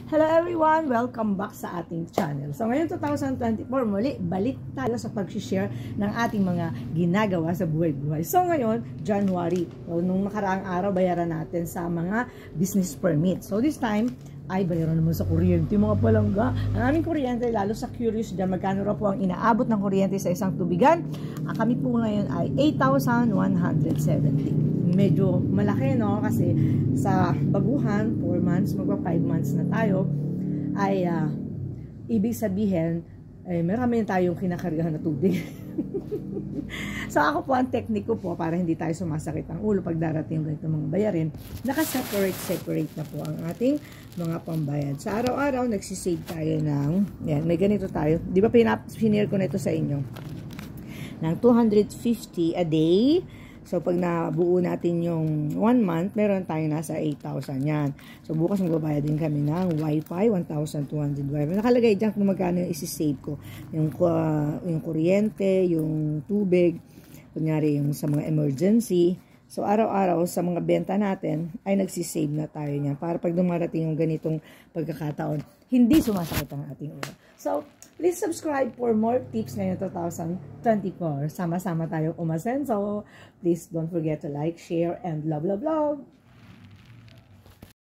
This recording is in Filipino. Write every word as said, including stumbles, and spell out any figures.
Hello everyone! Welcome back sa ating channel. So ngayon two thousand twenty-four, muli balik tayo sa pag-share ng ating mga ginagawa sa buhay-buhay. So ngayon, January. So, nung nakaraang araw, bayaran natin sa mga business permit. So this time, ay bayaran naman sa kuryente mga palangga. Ang aming kuryente, lalo sa curious dyan, magkano raw po ang inaabot ng kuryente sa isang tubigan. Ang kami po ngayon ay eight thousand one hundred seventy. Medyo malaki, no? Kasi sa baguhan, four months, magpa five months na tayo, ay uh, ibig sabihin, eh, marami tayong kinakargahan na tubig. So ako po, ang tekniko po, para hindi tayo sumasakit ang ulo pag darating yung ganito mga bayarin, nakaseparate-separate na po ang ating mga pambayad. Sa araw-araw, nagsisave tayo ng, yan, may ganito tayo. Di ba pinap-finir ko na ito sa inyo? Ng two hundred fifty a day. So, pag nabuo natin yung one month, meron tayo nasa eight thousand yan. So, bukas magbabayad din kami ng Wi-Fi, one thousand two hundred Wi-Fi. Nakalagay dyan kung magkano yung isi-save ko. Yung, uh, yung kuryente, yung tubig, kunyari yung sa mga emergency. So, araw-araw sa mga benta natin, ay nagsisave na tayo niyan. Para pag dumarating yung ganitong pagkakataon, hindi sumasakit ang ating ulo. So, please subscribe for more tips ngayon two thousand twenty-four. Sama-sama tayong umasenso. Please don't forget to like, share, and love, love, love.